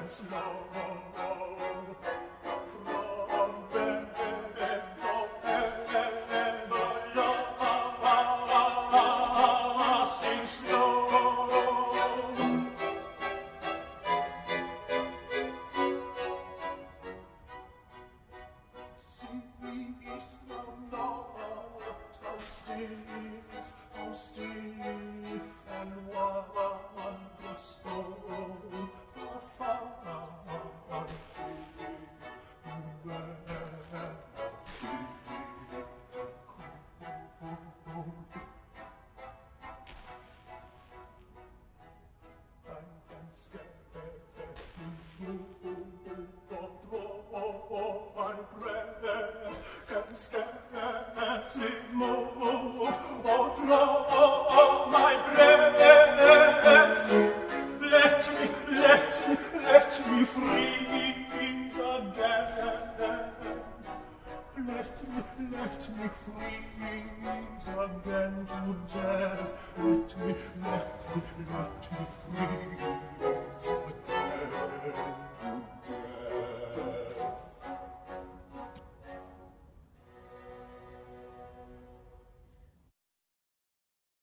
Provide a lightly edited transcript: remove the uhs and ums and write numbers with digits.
slow from beds of everlasting snow. Sees the night how stiff and wondrous old, far, far faded to where cold. I can scarcely control my breath, can scarcely move or draw my breath. Let me freeze again. Let me freeze again to death. Let me freeze again.